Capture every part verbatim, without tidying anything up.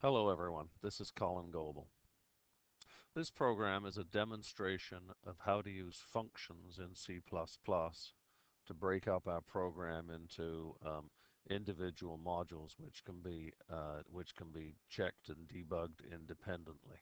Hello everyone, this is Colin Goebel. This program is a demonstration of how to use functions in C plus plus to break up our program into um, individual modules which can be uh, which can be checked and debugged independently.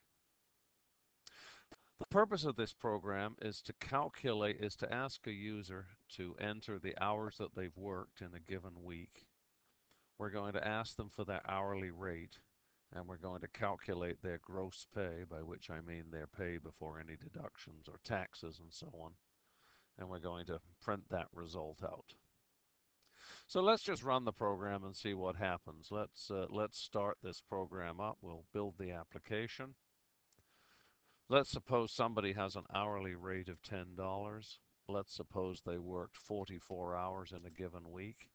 The purpose of this program is to calculate is to ask a user to enter the hours that they've worked in a given week. We're going to ask them for their hourly rate, and we're going to calculate their gross pay, by which I mean their pay before any deductions or taxes and so on. And we're going to print that result out. So let's just run the program and see what happens. Let's, uh, let's start this program up. We'll build the application. Let's suppose somebody has an hourly rate of ten dollars. Let's suppose they worked forty-four hours in a given week.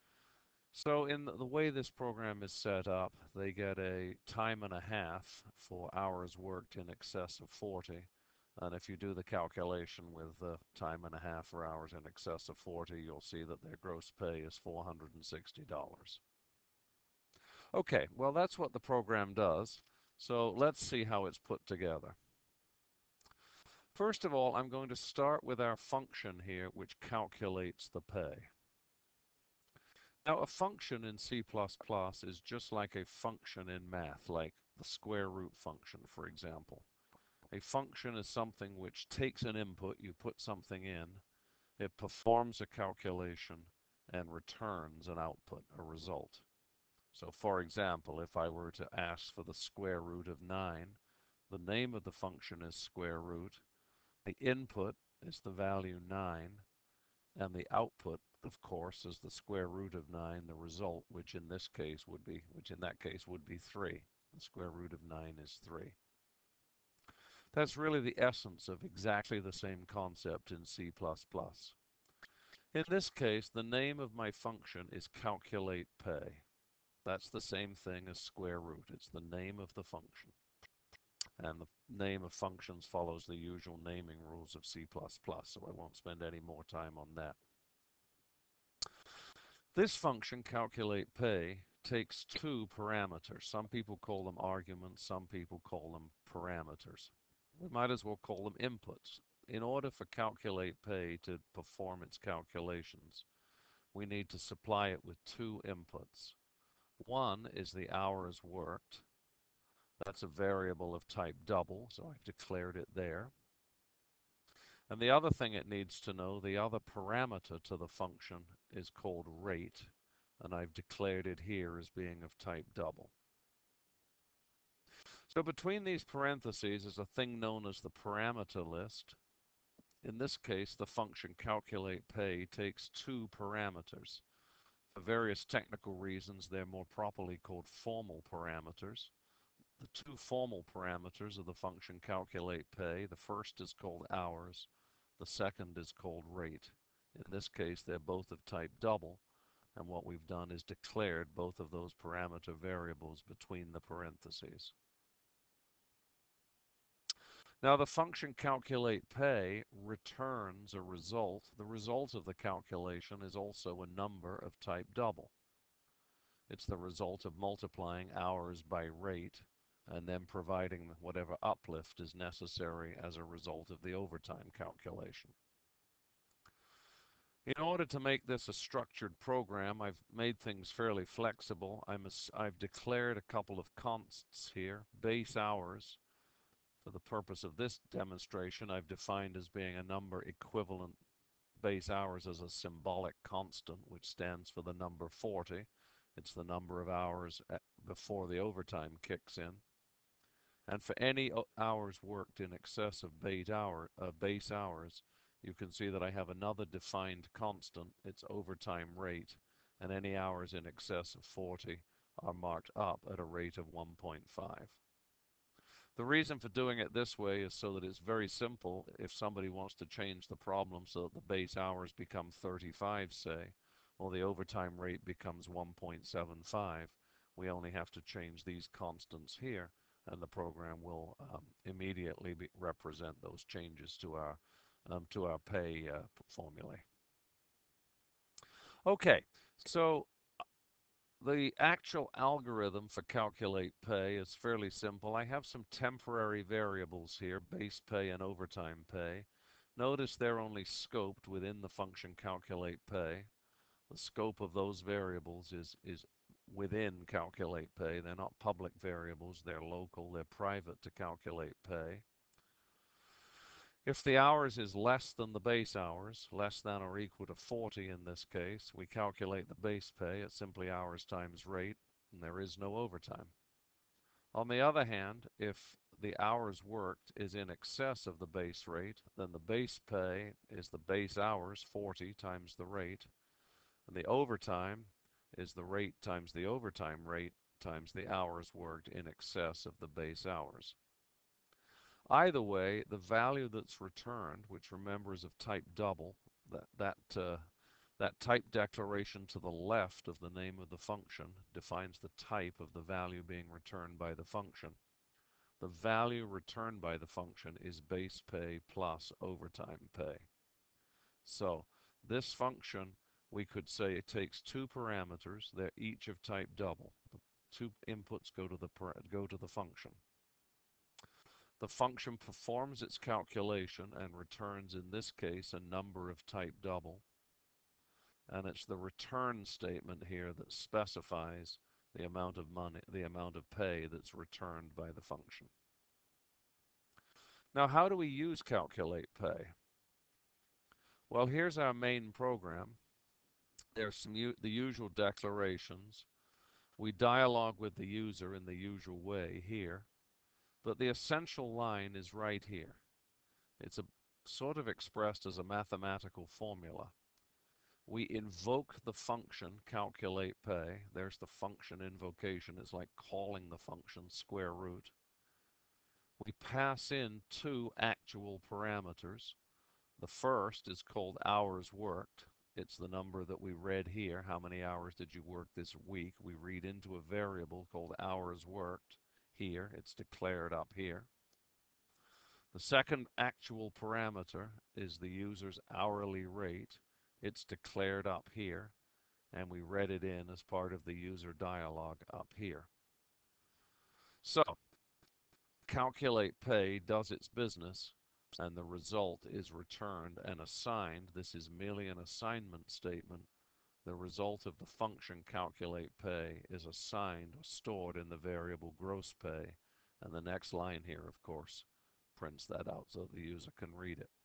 So in the way this program is set up, they get a time and a half for hours worked in excess of forty. And if you do the calculation with the time and a half for hours in excess of forty, you'll see that their gross pay is four hundred sixty dollars. Okay, well that's what the program does. So let's see how it's put together. First of all, I'm going to start with our function here, which calculates the pay. Now, a function in C plus plus is just like a function in math, like the square root function, for example. A function is something which takes an input, you put something in, it performs a calculation, and returns an output, a result. So, for example, if I were to ask for the square root of nine, the name of the function is square root, the input is the value nine, and the output, of course, is the square root of nine, the result, which in this case would be, which in that case would be three. The square root of nine is three. That's really the essence of exactly the same concept in C plus plus. In this case, the name of my function is calculate pay. That's the same thing as square root. It's the name of the function. And the name of functions follows the usual naming rules of C plus plus, so I won't spend any more time on that. This function, calculate pay, takes two parameters. Some people call them arguments, some people call them parameters. We might as well call them inputs. In order for calculate pay to perform its calculations, we need to supply it with two inputs. One is the hours worked. That's a variable of type double, so I've declared it there. And the other thing it needs to know, the other parameter to the function, is called rate, and I've declared it here as being of type double. So between these parentheses is a thing known as the parameter list. In this case, the function calculate pay takes two parameters. For various technical reasons, they're more properly called formal parameters. The two formal parameters of the function calculate pay, the first is called hours, the second is called rate. In this case, they're both of type double, and what we've done is declared both of those parameter variables between the parentheses. Now the function calculate pay returns a result. The result of the calculation is also a number of type double. It's the result of multiplying hours by rate and then providing whatever uplift is necessary as a result of the overtime calculation. In order to make this a structured program, I've made things fairly flexible. I'm a, I've declared a couple of constants here. Base hours, for the purpose of this demonstration, I've defined as being a number equivalent. Base hours as a symbolic constant, which stands for the number forty. It's the number of hours before the overtime kicks in. And for any hours worked in excess of base, hour, uh, base hours, you can see that I have another defined constant, its overtime rate, and any hours in excess of forty are marked up at a rate of one point five. The reason for doing it this way is so that it's very simple. If somebody wants to change the problem so that the base hours become thirty-five, say, or the overtime rate becomes one point seven five, we only have to change these constants here, and the program will um, immediately be, represent those changes to our um, to our pay uh, formulae. Okay, so The actual algorithm for calculate pay is fairly simple. I have some temporary variables here, base pay and overtime pay. Notice they're only scoped within the function calculate pay. The scope of those variables is, is within calculate pay. They're not public variables, they're local, they're private to calculate pay. If the hours is less than the base hours, less than or equal to forty in this case, we calculate the base pay at simply hours times rate, and there is no overtime. On the other hand, if the hours worked is in excess of the base rate, then the base pay is the base hours, forty times the rate, and the overtime is the rate times the overtime rate times the hours worked in excess of the base hours. Either way, the value that's returned, which remember is of type double, that, that, uh, that type declaration to the left of the name of the function defines the type of the value being returned by the function. The value returned by the function is base pay plus overtime pay. So this function, we could say it takes two parameters. They're each of type double. The two inputs go to the, go to the function. The function performs its calculation and returns, in this case, a number of type double. And it's the return statement here that specifies the amount of money, the amount of pay that's returned by the function. Now, how do we use calculate pay? Well, here's our main program. There's some the usual declarations. We dialogue with the user in the usual way here. But the essential line is right here. It's a, sort of expressed as a mathematical formula. We invoke the function calculate pay. There's the function invocation. It's like calling the function square root. We pass in two actual parameters. The first is called hours worked. It's the number that we read here. How many hours did you work this week? We read into a variable called hours worked here. It's declared up here. The second actual parameter is the user's hourly rate. It's declared up here, and we read it in as part of the user dialog up here. So, calculate pay does its business, and the result is returned and assigned. This is merely an assignment statement. The result of the function calculate pay is assigned or stored in the variable gross pay, and the next line here, of course, prints that out so the user can read it.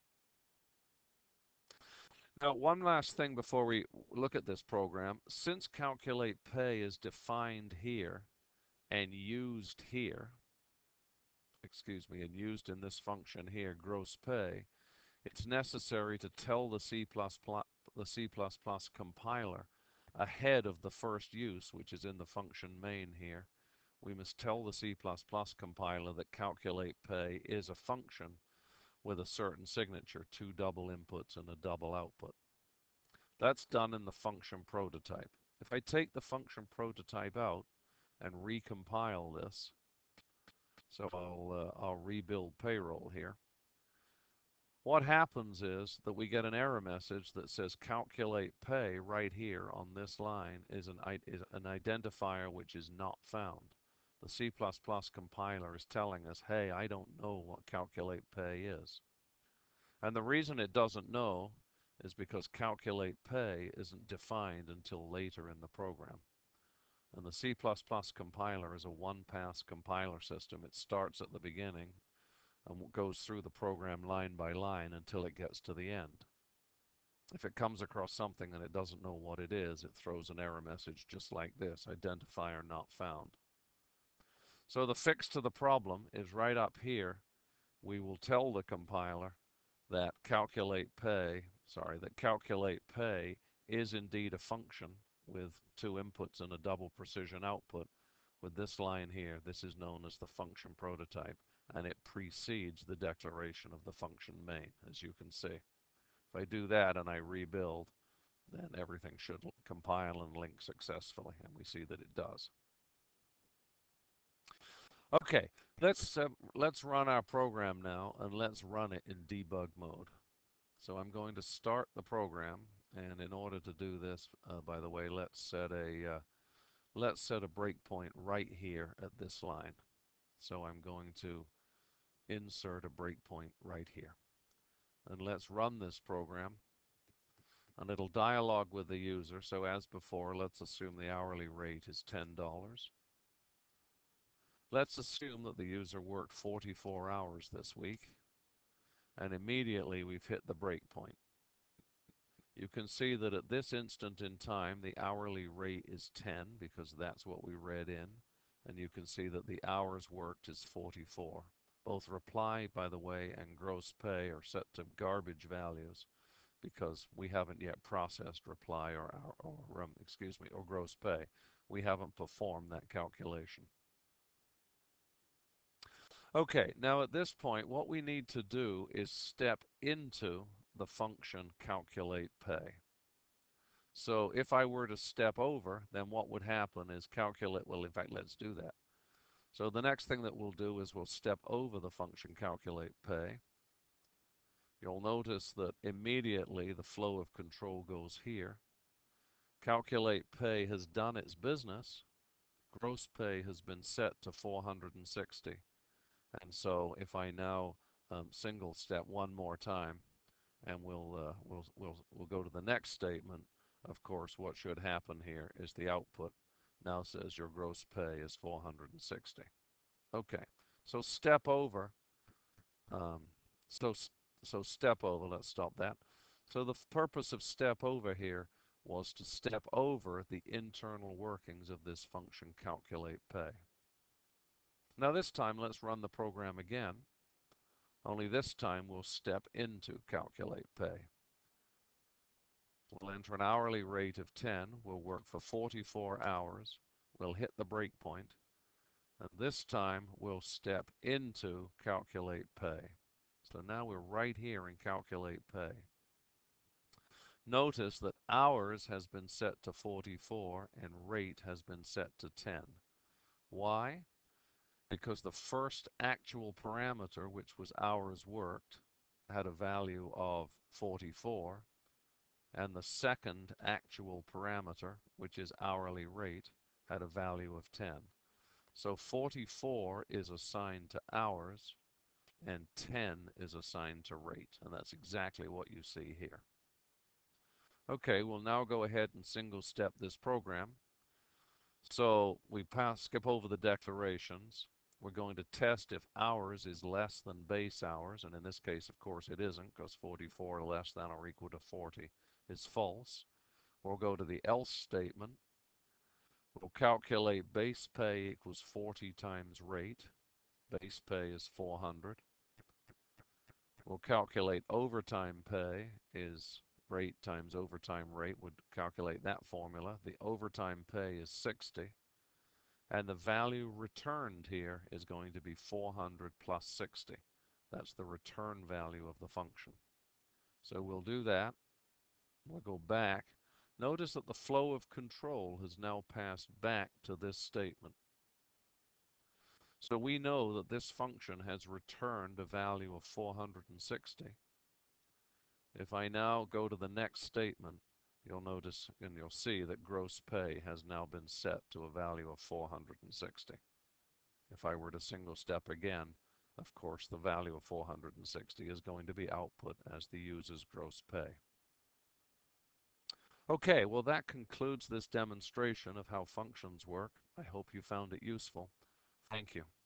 Now, one last thing before we look at this program. Since calculate pay is defined here and used here, excuse me, and used in this function here, gross pay, it's necessary to tell the C plus plus, the C plus plus compiler ahead of the first use, which is in the function main here. We must tell the C plus plus compiler that calculate pay is a function with a certain signature, two double inputs and a double output. That's done in the function prototype. If I take the function prototype out and recompile this, so I'll, uh, I'll rebuild payroll here. What happens is that we get an error message that says calculate pay right here on this line is an, is an identifier which is not found. The C plus plus compiler is telling us, hey, I don't know what calculate pay is. And the reason it doesn't know is because calculate pay isn't defined until later in the program. And the C plus plus compiler is a one-pass compiler system. It starts at the beginning and goes through the program line by line until it gets to the end. If it comes across something and it doesn't know what it is, it throws an error message just like this, identifier not found. So the fix to the problem is right up here. We will tell the compiler that calculate pay, sorry, that calculate pay is indeed a function with two inputs and a double precision output. With this line here, this is known as the function prototype, and it precedes the declaration of the function main, as you can see. If I do that and I rebuild, then everything should compile and link successfully, and we see that it does. Okay, let's uh, let's run our program now, and let's run it in debug mode. So I'm going to start the program, and in order to do this, uh, by the way, let's set a uh, let's set a breakpoint right here at this line. So I'm going to insert a breakpoint right here. And let's run this program. And it'll dialogue with the user. So as before, let's assume the hourly rate is ten dollars. Let's assume that the user worked forty-four hours this week. And immediately we've hit the breakpoint. You can see that at this instant in time, the hourly rate is ten because that's what we read in. And you can see that the hours worked is forty-four. Both reply, by the way, and gross pay are set to garbage values because we haven't yet processed reply or, or, or um, excuse me, or gross pay. We haven't performed that calculation. Okay, now at this point, what we need to do is step into the function calculate pay. So if I were to step over, then what would happen is calculate, well, in fact, let's do that. So the next thing that we'll do is we'll step over the function calculate pay. You'll notice that immediately the flow of control goes here. Calculate pay has done its business. Gross pay has been set to four hundred sixty. And so if I now um, single step one more time, and we'll, uh, we'll, we'll, we'll go to the next statement, of course, what should happen here is the output now says your gross pay is four hundred sixty. Okay, so step over. Um, so, so step over, let's stop that. So the purpose of step over here was to step over the internal workings of this function calculate pay. Now this time let's run the program again, only this time we'll step into calculate pay. We'll enter an hourly rate of ten, we'll work for forty-four hours, we'll hit the breakpoint, and this time we'll step into calculate pay. So now we're right here in calculate pay. Notice that hours has been set to forty-four and rate has been set to ten. Why? Because the first actual parameter, which was hours worked, had a value of forty-four, and the second actual parameter, which is hourly rate, had a value of ten. So forty-four is assigned to hours, and ten is assigned to rate, and that's exactly what you see here. Okay, we'll now go ahead and single step this program. So we pass, skip over the declarations. We're going to test if hours is less than base hours, and in this case, of course, it isn't, because forty-four less than or equal to forty is false. We'll go to the else statement. We'll calculate base pay equals forty times rate. Base pay is four hundred. We'll calculate overtime pay is rate times overtime rate, would calculate that formula. The overtime pay is sixty. And the value returned here is going to be four hundred plus sixty. That's the return value of the function. So we'll do that. We'll go back. Notice that the flow of control has now passed back to this statement. So we know that this function has returned a value of four hundred sixty. If I now go to the next statement, you'll notice and you'll see that gross pay has now been set to a value of four hundred sixty. If I were to single step again, of course, the value of four hundred sixty is going to be output as the user's gross pay. Okay, well that concludes this demonstration of how functions work. I hope you found it useful. Thank you.